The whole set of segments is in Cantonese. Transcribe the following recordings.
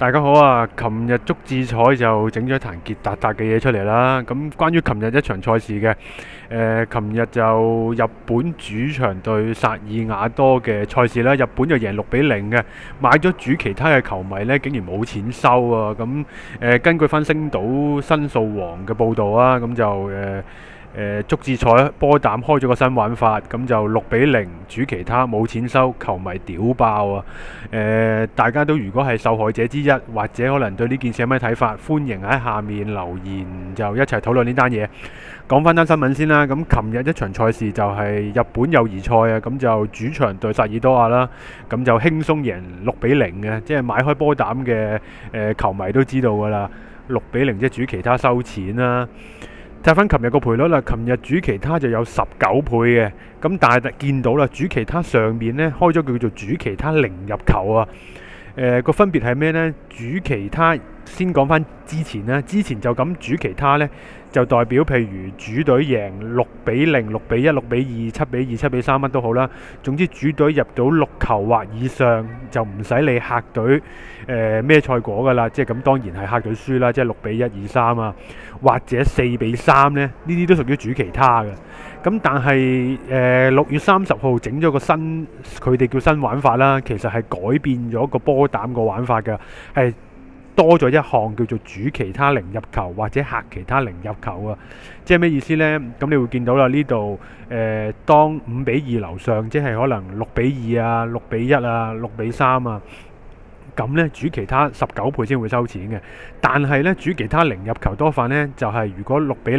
大家好啊！琴日足智彩就整咗一壇傑達達嘅嘢出嚟啦。咁關於琴日一場賽事嘅，琴日就日本主場對薩爾瓦多嘅賽事啦。日本就贏6-0嘅，買咗主其他嘅球迷呢，竟然冇錢收啊！咁根據翻星島申訴王嘅報導啊，咁就足智彩波膽開咗個新玩法，咁就6-0主其他冇錢收，球迷屌爆啊！大家都如果係受害者之一，或者可能對呢件事有咩睇法，歡迎喺下面留言，就一齊討論呢單嘢。講翻單新聞先啦，咁琴日一場賽事就係日本友誼賽啊，咁就主場對薩爾多亞啦，咁就輕鬆贏6-0嘅，即係買開波膽嘅球迷都知道噶啦，6-0即係主其他收錢啦。睇翻琴日個賠率啦，琴日主其他就有19倍嘅，咁但係見到啦，主其他上面呢開咗叫做主其他零入球啊，個分別係咩呢？主其他先講翻之前啦，之前就咁主其他呢，就代表譬如主隊贏6-0、6-1、6-2、7-2、7-3乜都好啦，總之主隊入到6球或以上就唔使理客隊咩賽果噶啦，即係咁當然係客隊輸啦，即係6-1、2-3啊，或者4-3呢，呢啲都屬於主其他嘅。咁但係6月30號整咗個新，佢哋叫新玩法啦，其實係改變咗個波膽個玩法嘅，係多咗一項叫做主其他零入球或者客其他零入球啊！即係咩意思呢？咁你會見到啦，呢度當5-2樓上，即係可能6-2啊、6-1啊、6-3啊，咁呢主其他19倍先會收錢嘅。但係呢，主其他零入球多犯呢，就係如果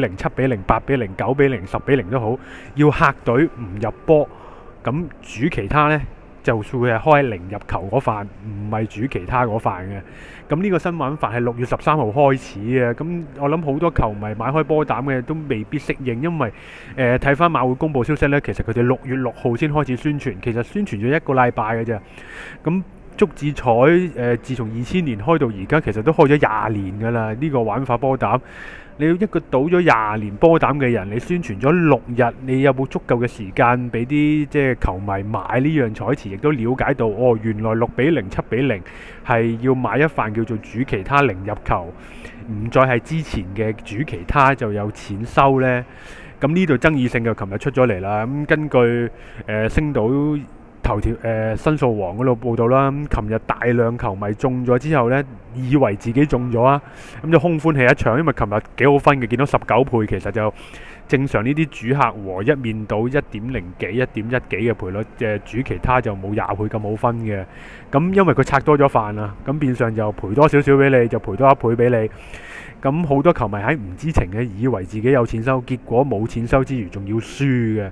6-0、7-0、8-0、9-0、10-0都好，要客隊唔入波，咁主其他呢，就會係開零入球嗰範，唔係主其他嗰範嘅。咁呢個新玩法係6月13號開始嘅。咁我諗好多球迷買開波膽嘅都未必適應，因為睇翻馬會公佈消息呢，其實佢哋6月6號先開始宣傳，其實宣傳咗1個禮拜嘅啫。咁足智彩自從2000年開到而家，其實都開咗20年㗎啦。呢個玩法波膽，你要一個賭咗20年波膽嘅人，你宣傳咗6日，你有冇足夠嘅時間俾啲即係球迷買呢樣彩池，亦都了解到哦，原來6-0、7-0係要買一範叫做主其他零入球，唔再係之前嘅主其他就有錢收呢。咁呢度爭議性就琴日出咗嚟啦。咁根據星島頭條申訴王嗰度報道啦，琴日大量球迷中咗之後呢，以為自己中咗啊，咁就空歡喜一場，因為琴日幾好分嘅，見到19倍，其實就正常呢啲主客和一面倒1.0幾、1.1幾嘅賠率，主其他就冇20倍咁好分嘅。咁因為佢拆多咗飯啊，咁變相就賠多少少俾你，就賠多1倍俾你。咁好多球迷喺唔知情嘅，以為自己有錢收，結果冇錢收之餘仲要輸嘅。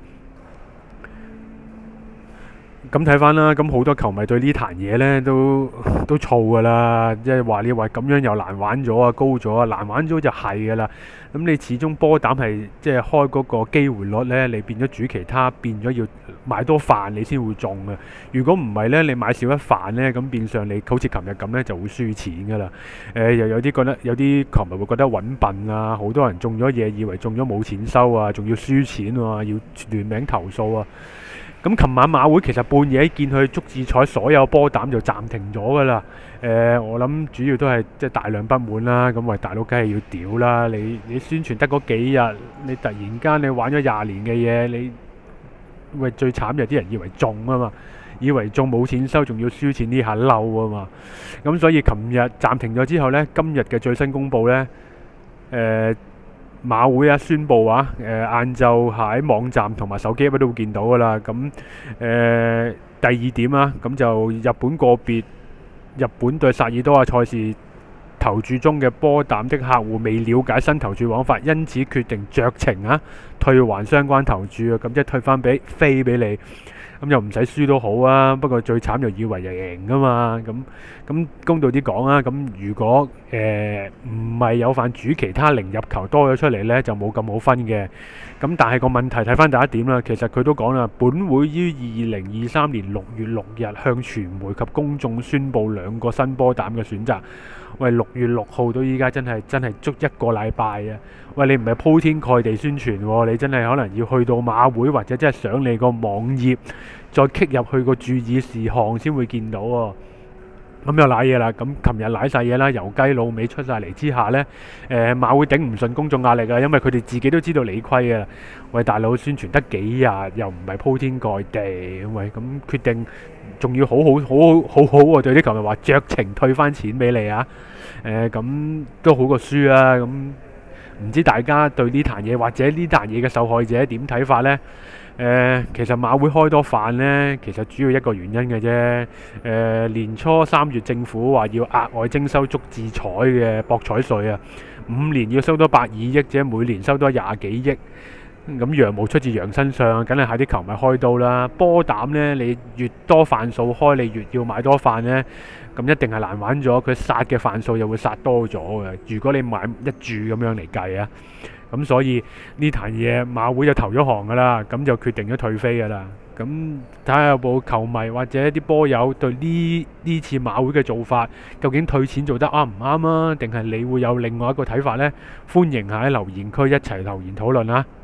咁睇翻啦，咁好多球迷對呢壇嘢呢都燥噶啦，即係話你話咁樣又難玩咗啊，高咗啊，難玩咗就係噶啦。咁你始終波膽係即係開嗰個機會率呢，你變咗主其他變咗要買多飯你先會中嘅。如果唔係呢，你買少一飯呢，咁變相你好似琴日咁呢就會輸錢噶啦。又有啲覺得有啲球迷會覺得揾笨啊，好多人中咗嘢以為中咗冇錢收啊，仲要輸錢啊，要聯名投訴啊。咁琴晚馬會其實半夜見佢足智彩所有波膽就暫停咗㗎啦。我諗主要都係即係大量不滿啦。咁喂，大佬梗係要屌啦！你宣傳得嗰幾日，你突然間你玩咗20年嘅嘢，你喂最慘有啲人以為中啊嘛，以為中冇錢收，仲要輸錢呢下嬲啊嘛。咁所以琴日暫停咗之後呢，今日嘅最新公佈呢。馬會宣布晏晝喺網站同埋手機都會見到噶啦。咁第2點啊，咁就日本對薩爾多亞賽事投注中嘅波膽的客戶未了解新投注玩法，因此決定酌情退還相關投注啊。咁即係退翻飛俾你。咁又唔使輸都好啊，不過最慘就以為贏噶嘛。咁公道啲講啊，咁如果唔係有份主其他零入球多咗出嚟呢，就冇咁好分嘅。咁但係個問題睇翻第一點啦，其實佢都講啦，本會於2023年6月6日向傳媒及公眾宣布2個新波膽嘅選擇。喂，6月6號到依家真係足1個禮拜啊！喂，你唔係鋪天蓋地宣傳喎，你真係可能要去到馬會或者真係上你個網頁，再 click 入去個注意事項先會見到喎。 咁又賴嘢啦，咁琴日賴晒嘢啦，油雞滷味出晒嚟之下呢，馬會頂唔順公眾壓力啊，因為佢哋自己都知道理虧啊。喂，大佬宣傳得幾日，又唔係鋪天蓋地，喂，咁決定仲要好喎，對啲球迷話酌情退翻錢俾你啊。咁都好過輸啊。咁唔知大家對呢壇嘢或者呢壇嘢嘅受害者點睇法呢？其實馬會開多飯呢，其實主要一個原因嘅啫。年初3月政府話要額外徵收足智彩嘅博彩稅啊，5年要收多120億啫，每年收多20幾億。咁羊毛出自羊身上，梗係喺啲球迷開刀啦。波膽呢，你越多飯數開，你越要買多飯呢，咁一定係難玩咗。佢殺嘅飯數又會殺多咗嘅。如果你買一注咁樣嚟計啊，咁所以呢壇嘢馬會就投咗行噶啦，咁就決定咗退飛噶啦。咁睇下有冇球迷或者啲波友對呢次馬會嘅做法，究竟退錢做得啱唔啱啊？定係你會有另外一個睇法呢？歡迎喺留言區一齊留言討論啊！